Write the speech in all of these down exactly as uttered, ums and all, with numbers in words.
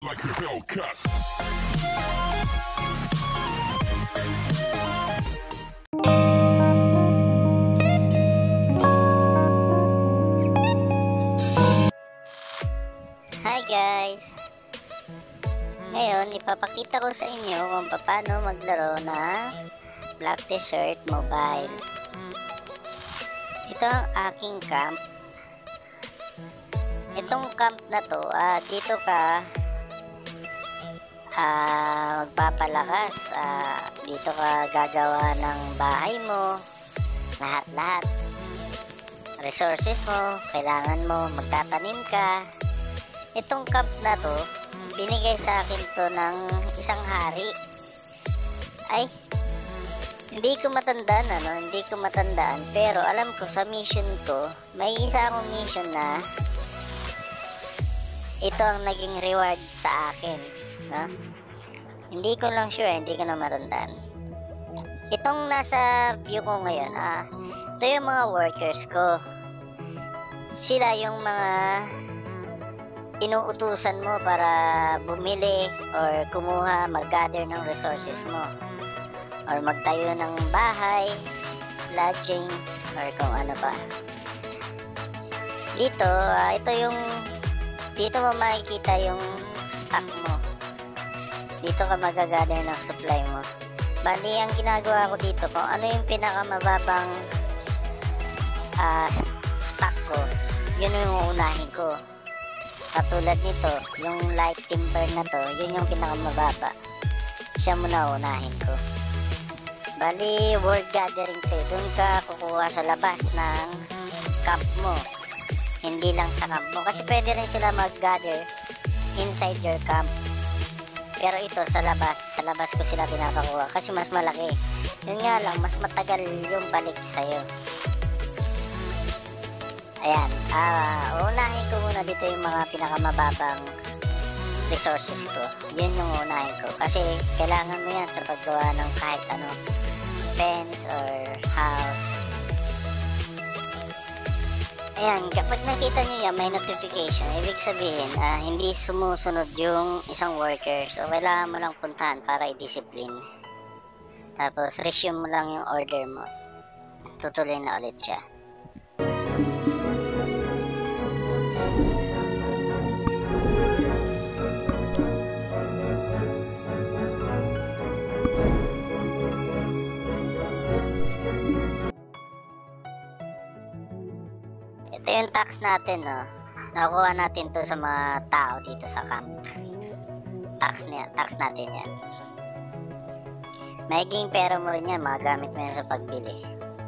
Like a bell cut. Hi guys! Ngayon, ipapakita ko sa inyo kung paano maglaro ng Black Desert Mobile. Ito ang aking camp. Itong camp na to, ah, dito ka ah, magpapalakas. Ah, dito ka gagawa ng bahay mo, lahat-lahat. Resources mo, kailangan mo, magtatanim ka. Itong camp na to, binigay sa akin to ng isang hari. Ay, hindi ko matandaan ano, hindi ko matandaan. Pero alam ko sa mission ko, may isa akong mission na ito ang naging reward sa akin. No? Hindi ko lang sure, hindi ko na matandaan. Itong nasa view ko ngayon, ah, ito yung mga workers ko. Sila yung mga inuutusan mo para bumili or kumuha, mag-gather ng resources mo or magtayo ng bahay, lodgings, or kung ano pa. Dito, uh, ito yung dito mo makikita yung stock mo. Dito ka mag-gather ng supply mo. Bali, ang ginagawa ko dito, kung ano yung pinakamababang uh, stock ko, yun yung uunahin ko. Katulad nito, yung light timber na to, yun yung pinakamababa. Siya muna unahin ko. Bali, world gathering to. Doon ka kukuha sa labas ng camp mo. Hindi lang sa camp mo. Kasi pwede rin sila mag-gather inside your camp. Pero ito, sa labas. Sa labas ko sila pinapakuha. Kasi mas malaki. Yun nga lang, mas matagal yung balik sa'yo. Ayan, ah, unahin ko muna dito yung mga pinakamababang resources ko. Yun yung unahin ko. Kasi kailangan mo yan sa paggawa ng kahit ano, fence or house. Ayan, kapag nakita nyo yan, may notification. Ibig sabihin, ah, hindi sumusunod yung isang worker. So, kailangan mo lang puntahan para i-discipline. Tapos, resume mo lang yung order mo. Tutuloy na ulit siya. Ito yung tax natin, no? Nakuha natin to sa mga tao dito sa camp. Tax, niya, tax natin yan. Magiging pera mo rin yan, magagamit mo yan sa pagbili.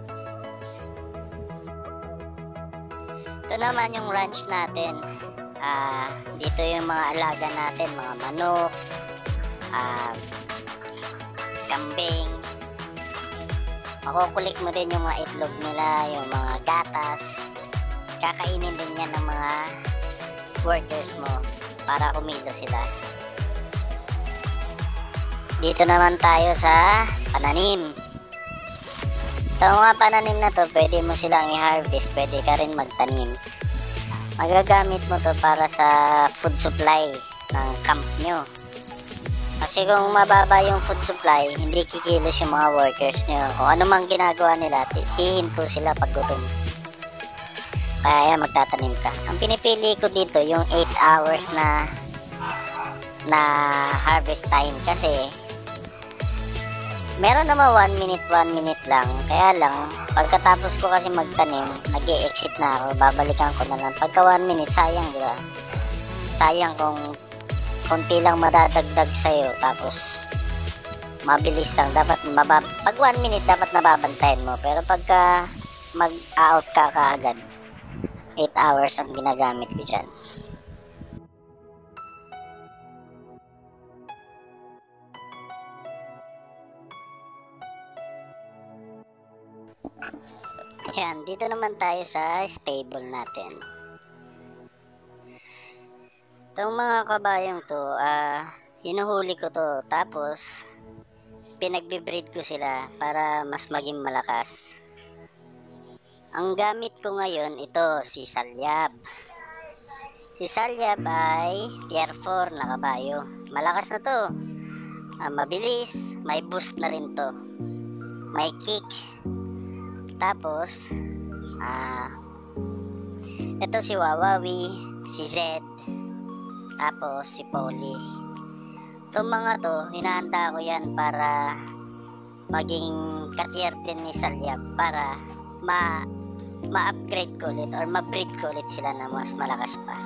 Ito naman yung ranch natin. Ah, dito yung mga alaga natin, mga manok, ah, kambing. Makukulik mo din yung mga itlog nila, yung mga gatas. Kakainin din yan ng mga workers mo para kumilo sila. Dito naman tayo sa pananim. Ito mga pananim na to, pwede mo silang i-harvest, pwede ka rin magtanim. Magagamit mo to para sa food supply ng camp nyo. Kasi kung mababa yung food supply, hindi kikilos yung mga workers nyo. Kung ano mang ginagawa nila, hihinto sila pag gutom. Kaya magtatanim ka. Ang pinipili ko dito yung eight hours na na harvest time kasi meron naman one minute one minute lang. Kaya lang pagkatapos ko kasi magtanim, nag-e-exit na ako, babalikan ko na lang. Pagka one minute, sayang, di ba? Sayang kung konti lang madadagdag sa'yo tapos mabilis lang. Dapat mabab pag one minute dapat nababantayan mo, pero pagka mag-out ka kaagad, eight hours ang ginagamit ko dyan. Yan, dito naman tayo sa stable natin. Itong mga kabayong to, ah, hinuhuli ko to, tapos pinagbibreed ko sila para mas maging malakas. Ang gamit ko ngayon, ito, si Salyab. Si Salyab ay tier four na kabayo. Malakas na to. Uh, mabilis, may boost na rin to. May kick. Tapos, ah, uh, ito si Wawawi, si Zed, tapos si Polly. Itong mga to, hinahanda ko yan para maging ka-tier din ni Salyab para ma ma-upgrade ko ulit or ma-breed ko ulit sila na mas malakas pa.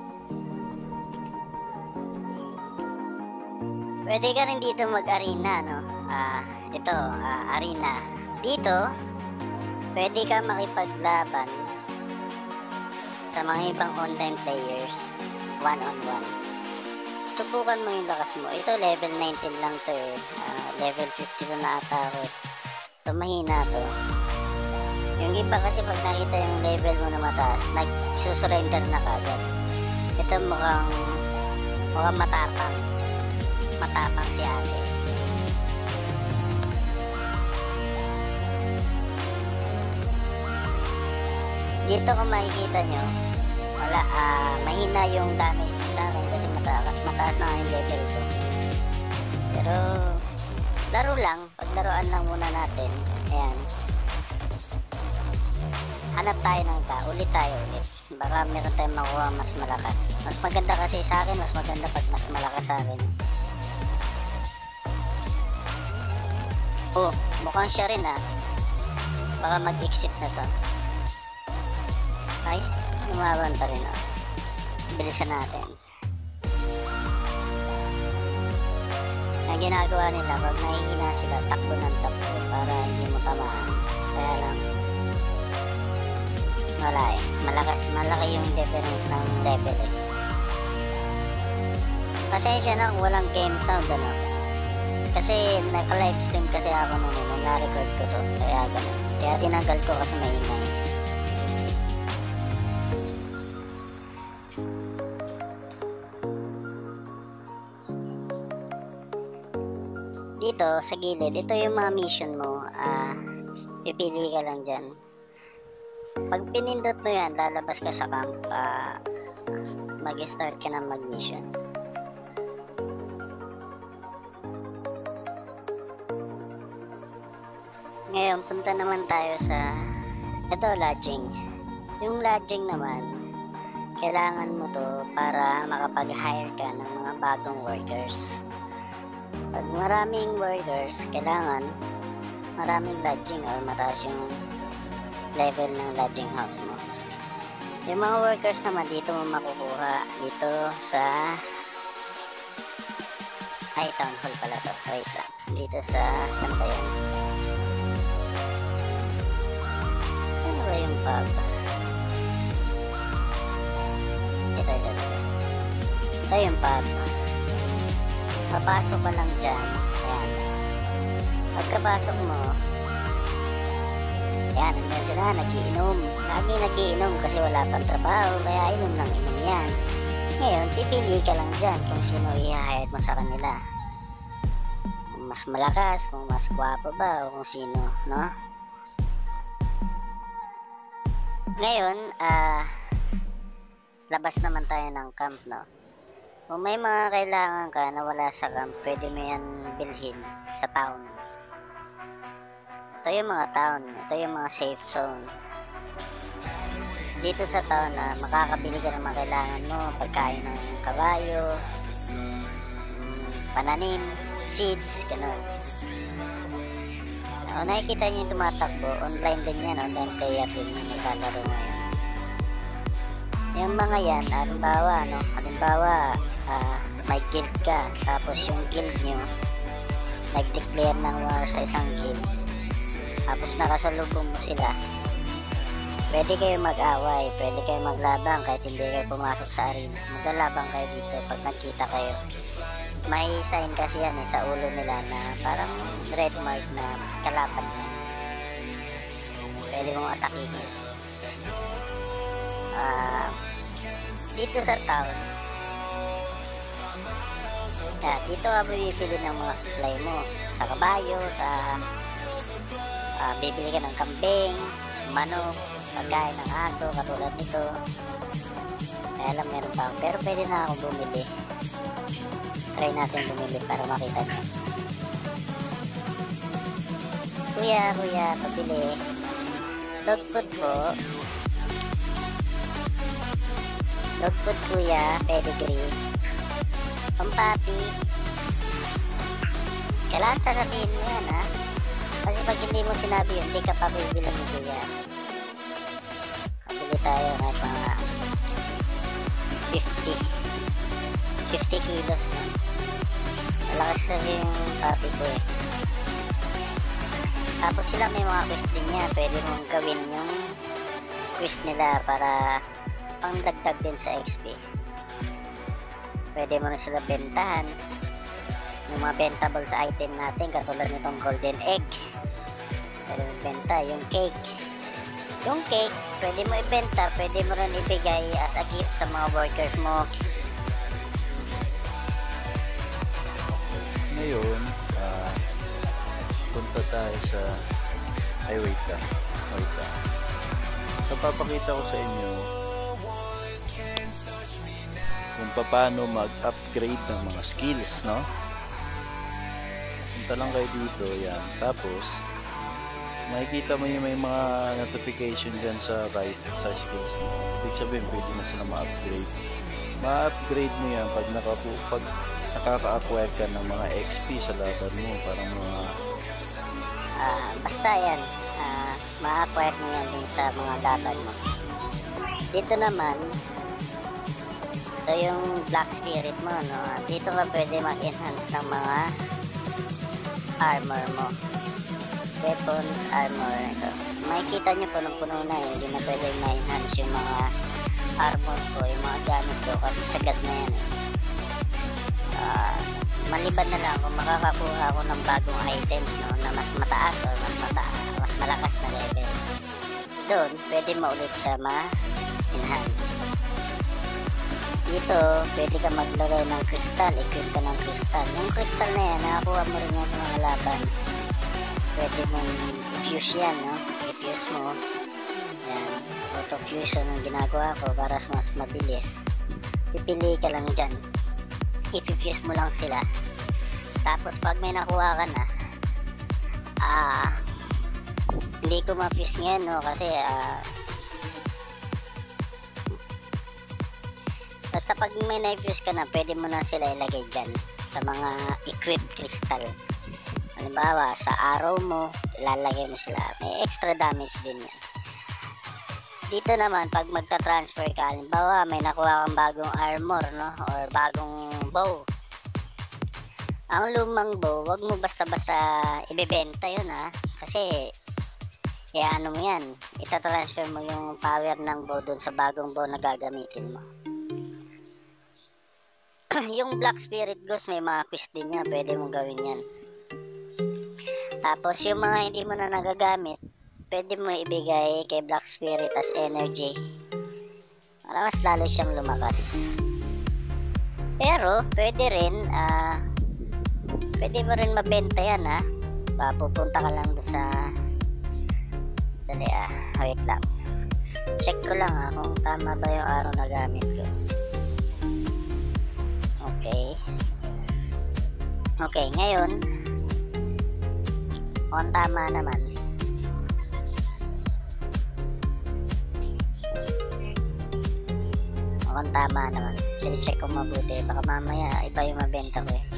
Pwede ka rin dito mag-arena, no? Ah, ito, ah, arena. Dito, pwede ka makipaglaban sa mga ibang online players, one-on-one. Subukan mo yung lakas mo. Ito, level nineteen lang to eh. Uh, level fifty na ata ako. So, mahina to. Yung iba kasi pag nakita yung level mo na mataas, nag-surrender na kagad. Ito mukhang, mukhang matapang. Matapang si ate. Dito kung makikita nyo, wala, uh, mahina yung damage sa akin kasi mataas, mataas na yung level ko. Pero, laro lang, paglaruan lang muna natin. Ayan. Hanap tayo ng iba, ulit tayo ulit. Baka meron tayong makuha mas malakas. Mas maganda kasi sa akin, mas maganda pag mas malakas sa akin. Oh, mukhang siya rin ah. Baka mag-exit na to. Ay, lumaban pa rin ah. Bilisan natin. Ang ginagawa nila, pag nahihina sila, takbo ng takbo para hindi mo tamaan. Kaya lang, wala eh. Malakas, malaki yung difference ng level eh. Pasensya na kung walang game sound ano. Kasi naka-livestream kasi ako nung, nung na-record ko to. Kaya ganun. Kaya tinanggal ko kasi maingay. Dito sa gilid, ito yung mga mission mo. Ah, pipili ka lang dyan. Pag pinindot mo yan, lalabas ka sa camp. Ah, mag-start ka ng mag-mission. Ngayon, punta naman tayo sa ito, lodging. Yung lodging naman, kailangan mo to para makapag-hire ka ng mga bagong workers. Pag maraming workers, kailangan maraming lodging or mataas yung level ng lodging house mo. Yung mga workers naman, dito mo makukuha. Dito sa ay, town hall pala to. Wait lang. Dito sa saan ba yan? Saan ba yung pub? Ito, ito, ito. Ito yung pub. Papasok ka lang dyan. Ayan. Pagkapasok mo, ayan, nandiyan sila, nagiinom. Lagi nagiinom kasi wala pang trabaho, kaya inom lang inom yan. Ngayon, pipili ka lang dyan kung sino i-hire mo sa kanila. Kung mas malakas, kung mas gwapo ba, o kung sino, no? Ngayon, ah, uh, labas naman tayo ng camp, no? Kung may mga kailangan ka na wala sa camp, pwede mo yan bilhin sa town. Ito yung mga town, ito yung mga safe zone. Dito sa town, ah, makakabili ka ng mga kailangan mo, pagkain ng kabayo, mm, pananim, seeds, gano'n. Kung nakikita nyo yung tumatakbo, online din yan, online player din yung naglalaro ngayon. Yung mga yan, halimbawa, no, halimbawa, ah, may guild ka, tapos yung guild nyo, nag-declare ng war sa isang guild, tapos nakasalubong mo sila, pwede kayo mag-away, pwede kayo maglaban kahit hindi kayo pumasok sa arena. Maglalabang kayo dito pag nagkita kayo. May sign kasi yan eh, sa ulo nila na parang red mark na kalaban na. Pwede mong atakihin. Uh, dito sa town, yeah, dito ka bibili ng mga supply mo. Sa kabayo, sa uh, bibili ka ng kambing, manok, pagkain ng aso katulad nito. Kaya lang meron pa ako. Pero pwede na ako bumili. Try natin bumili para makita nyo. Kuya, kuya, pabili. Dog food po. Dog food kuya, pedigree. Pampapi. Kailangan sasabihin mo yan, ha? Kasi pag hindi mo sinabi yun, hindi ka pa bibilang ni kuya. Pabili tayo kahit mga fifty. fifty kilos na. Malakas kasi yung papi ko eh. Tapos sila may mga quest din niya. Pwede mong gawin yung quest nila para pangdagdag din sa X P. Pwede mo na sila bentahan. Yung mga bentables item natin katulad nitong golden egg. Pwede mo benta. Yung cake. Yung cake, pwede mo ibenta. Pwede mo rin ibigay as a gift sa mga workers mo. Ngayon, uh, punta tayo sa ay wait ka wait ka so papakita ko sa inyo kung paano mag-upgrade ng mga skills, no? Punta lang kayo dito, yan. Tapos makikita mo yung may mga notification dyan sa right sa skills mo. Ibig sabihin pwede na sila ma-upgrade ma-upgrade mo yan pag, nakapu pag nakaka-acquire ka ng mga X P sa laban mo, parang mga Uh, basta yan, uh, ma-acquire mo yan din sa mga laban mo. Dito naman, ito yung Black Spirit mo, no? Dito ka pwede mag-enhance ng mga armor mo. Weapons, armor, ito. Makikita nyo punong-puno na eh. Hindi na pwede ma-enhance yung mga armor ko, yung mga gamit ko, kasi sagad na yan eh. Uh, maliban na lang kung makakakuha ako ng bagong items, no, na mas mataas o mas mataas, mas malakas na level. Doon, pwede mo ulit siya ma-enhance. Dito, pwede ka maglagay ng crystal, equip ka ng crystal. Yung crystal na yan, nakakuha mo rin yan sa mga laban. Pwede mong fuse yan, no? I-fuse mo. Yan, auto-fusion ang ginagawa ko para mas mabilis. Pipili ka lang dyan. I-fuse mo lang sila. Tapos pag may nakuha ka na, ah, hindi ko ma-fuse ngayon, no, kasi ah, basta pag may na-fuse ka na, pwede mo na sila ilagay dyan sa mga equipped crystal. Halimbawa sa arrow mo, ilalagay mo sila, may extra damage din yan. Dito naman, pag magta-transfer ka, halimbawa may nakuha kang bagong armor, no, or bagong bow. Ang lumang bow, wag mo basta-basta ibebenta yun, ha, kasi kaya ano mo yan, ita-transfer mo yung power ng bow dun sa bagong bow na gagamitin mo. Yung Black Spirit Ghost, may mga quest din yan, pwede mong gawin yan. Tapos yung mga hindi mo na nagagamit, pwede mo ibigay kay Black Spirit as energy para mas lalo siyang lumakas. Pero pwede rin uh, pwede mo rin mabenta yan, ha. Papupunta ka lang doon sa dali ah, wait lang, check ko lang ha kung tama ba yung araw na gamit ko. Okay okay ngayon kung tama naman, kung tama naman, check ko mabuti, baka mamaya iba yung mabenta ko eh.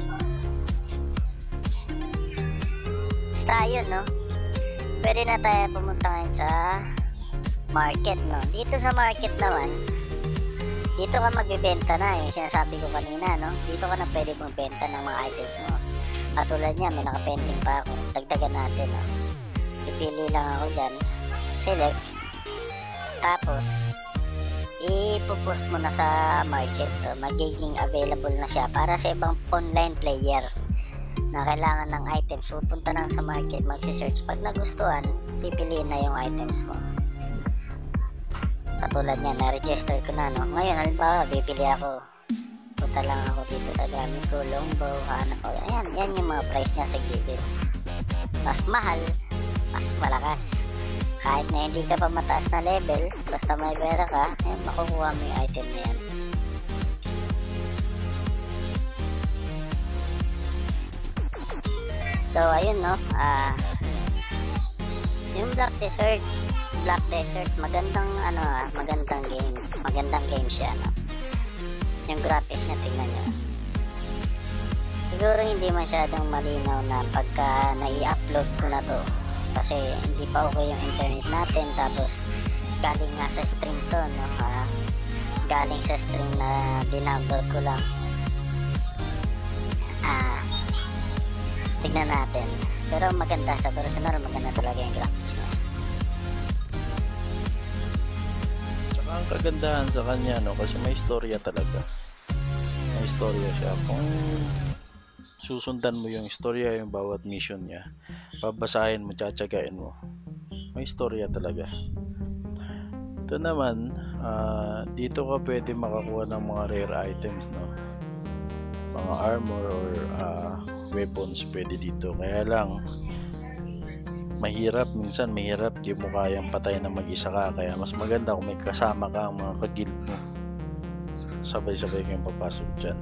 Basta yun, no, pwede na tayo pumunta ngayon sa market, no. Dito sa market naman, dito ka magbibenta na, yung sinasabi ko kanina, no. Dito ka na pwede magbenta ng mga items mo. Katulad niya, may nakapending pa ako, dagdagan natin, no. Pipili lang ako dyan, select, tapos ipopost mo na sa market. So magiging available na siya para sa ibang online player na kailangan ng items. Pupunta lang sa market, magsi-search, pag nagustuhan, pipiliin na yung items mo. Katulad niya, na-register ko na, no. Ngayon, halimbawa, bibili ako, punta lang ako dito sa gamit ko, longbow, hanap ko, ayan, yan yung mga price niya sa gilid. Mas mahal, mas malakas. Kahit na hindi ka pa mataas na level, basta may pera ka, ayan, makukuha mo yung item na yan. So ayun no, ah yung Black Desert, Black Desert, magandang ano ah, magandang game, magandang game siya no. Yung graphics niya, tingnan nyo. Siguro hindi masyadong malinaw na pagka nai-upload ko na to, kasi hindi pa okay yung internet natin, tapos galing nga sa stream to no, ah, galing sa stream na dinownload ko lang. Ah, tignan natin. Pero maganda sa personal, maganda talaga yung graphics niya. Tsaka ang kagandahan sa kanya no, kasi may istorya talaga. May istorya siya. Kung susundan mo yung istorya, yung bawat mission niya, babasahin mo, tsatsagain mo, may istorya talaga. Ito naman, uh, dito ka pwede makakuha ng mga rare items no, mga armor or uh, weapons pwede dito. Kaya lang mahirap, minsan mahirap, di mo kayang patay na mag-isa ka, kaya mas maganda kung may kasama ka ang mga ka-guild mo, sabay-sabay kayong papasok dyan.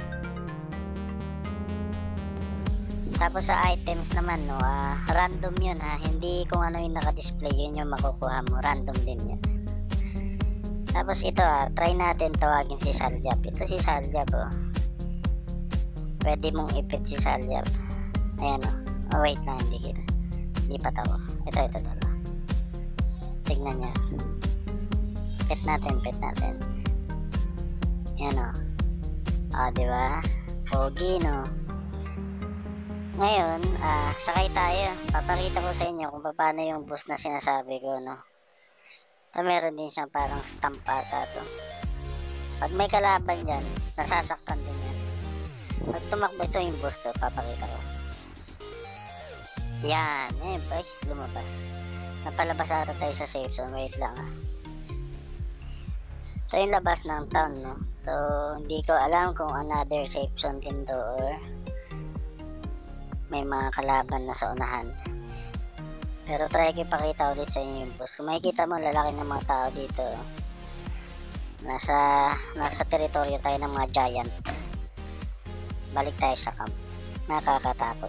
Tapos sa items naman no, uh, random yun ha, hindi kung ano yung naka-display yun yung makukuha mo, random din yun. Tapos ito ah, try natin tawagin si Salyap. Ito si Salyap oh, pwede mong ipit si Salyap. Ayan o. Oh. Oh, wait lang, hindi kita. Hindi pa tao. Ito, ito, ito. Tignan niya. Pit natin, pit natin. Ayan o. Oh. Oh, diba? Pogi, no? Ngayon, ah, sakay tayo. Papakita ko sa inyo kung paano yung boost na sinasabi ko, no? Ito, meron din siyang parang stamp ata to. Pag may kalaban dyan, nasasaktan din yan. Pag tumakbo, ito yung boost to, papakita ko. Yan, eh, ay, lumabas. Napalabas ata tayo sa safe zone, wait lang ah. Ito yung labas ng town, no? So, hindi ko alam kung another safe zone din to or may mga kalaban na sa unahan. Pero try ko ipakita ulit sa inyo yung boost. Kung makikita mo, lalaki ng mga tao dito. Nasa, nasa teritoryo tayo ng mga giant. Balik tayo sa camp. Nakakatakot.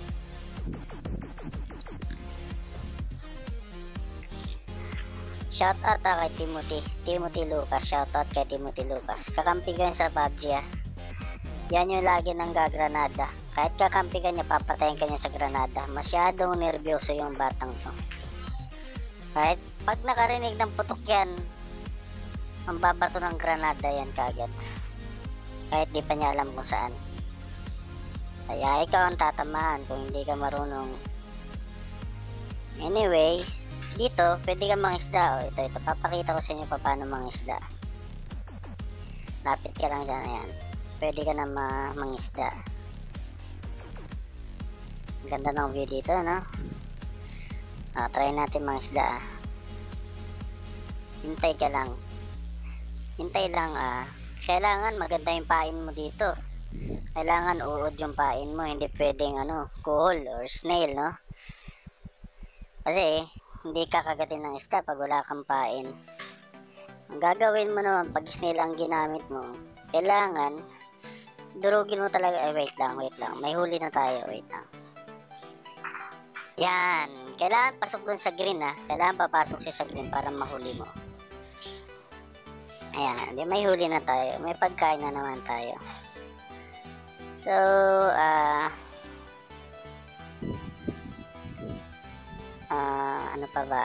Shoutout ah, kay Timothy. Timothy Lucas. Shoutout kay Timothy Lucas. Kakampi ko sa P U B G ah. Yan yung lagi nang gagranada. Kahit kakampi ka niya, papatayin ka niya sa granada. Masyadong nervyoso yung batang to. Kahit pag nakarinig ng putok yan, ang babato ng granada yan kagad. Kahit di pa niya alam kung saan. Kaya ikaw ang tatamaan kung hindi ka marunong. Anyway, dito pwede ka mangisda. O, ito, ito, papakita ko sa inyo pa paano mangisda. Lapit ka lang dyan, ayan. Pwede ka na ma mangisda. Ganda ng view dito, no? Ah, try natin mangisda. Hintay ka lang. Hintay lang, ah. Kailangan maganda yung pain mo dito. Kailangan uod yung pain mo, hindi pwedeng ano, kuhol or snail, no? Kasi hindi ka kagatin ng isda pag wala kang pain. Ang gagawin mo naman pag snail ang ginamit mo, kailangan durugin mo talaga. Eh, wait lang, wait lang. May huli na tayo, wait lang. Yan. Kailangan pasok dun sa green ha. Kailangan papasok siya sa green para mahuli mo. Ayan. Di may huli na tayo. May pagkain na naman tayo. So, ah... Uh, uh, ano pa ba?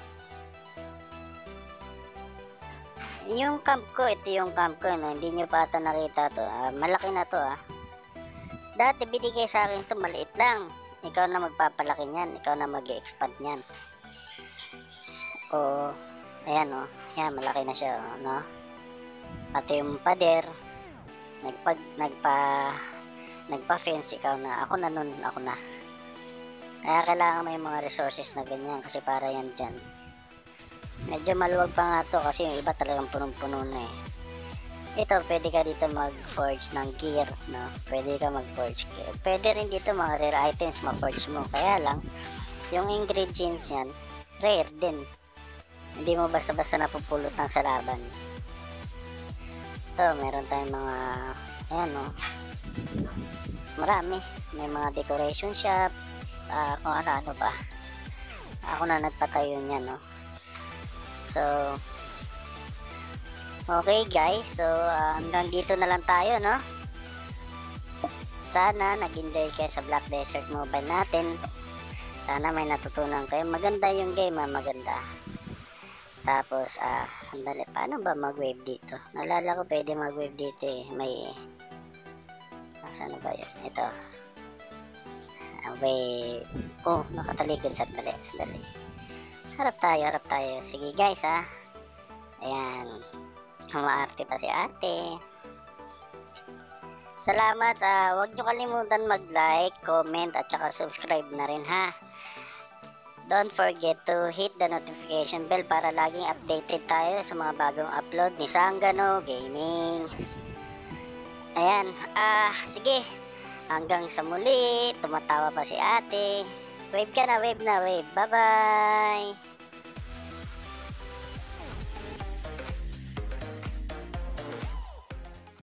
Yung camp ko, ito yung camp ko, no? Hindi nyo pa ata nakita to. Uh, malaki na to, ah. Dati binigay sa akin to, maliit lang. Ikaw na magpapalaki niyan. Ikaw na mag-expand niyan. O, ayan, oh. Yan, malaki na siya, oh, no? Pati yung pader, nagpag, nagpa, nagpa-fence, ikaw na. Ako na nun, ako na. Kaya kailangan may mga resources na ganyan kasi para yan dyan. Medyo maluwag pa nga to kasi yung iba talagang punong-puno na eh. Ito, pwede ka dito mag-forge ng gear, no? Pwede ka mag-forge gear. Pwede rin dito mga rare items ma-forge mo. Kaya lang, yung ingredients yan, rare din. Hindi mo basta-basta napupulot ng sa laban. Ito, meron tayong mga, ayan, no? Marami. May mga decoration shop. ah, kung ano-ano ba. Ako na nagpatayo niya, no. So, okay guys, so uh, hanggang dito na lang tayo, no. Sana nag-enjoy kayo sa Black Desert Mobile natin. Sana may natutunan kayo. Maganda yung game, ha, maganda. Tapos, ah, sandali, paano ba mag-wave dito? Nalala ko pwede mag-wave dito eh. May, saan ba yun? Ito. Ah, wave. Oh, nakatalikod. Sandali, sandali. Harap tayo, harap tayo. Sige guys, ha. Ayan. Humaarte pa si ate. Salamat. Uh, huwag nyo kalimutan mag-like, comment, at saka subscribe na rin, ha. Don't forget to hit the notification bell para laging updated tayo sa mga bagong upload ni Sanggano Gaming. Ayan. Ah, uh, sige. Hanggang sa muli. Tumatawa pa si ate. Wave ka na, wave na, wave. Bye-bye.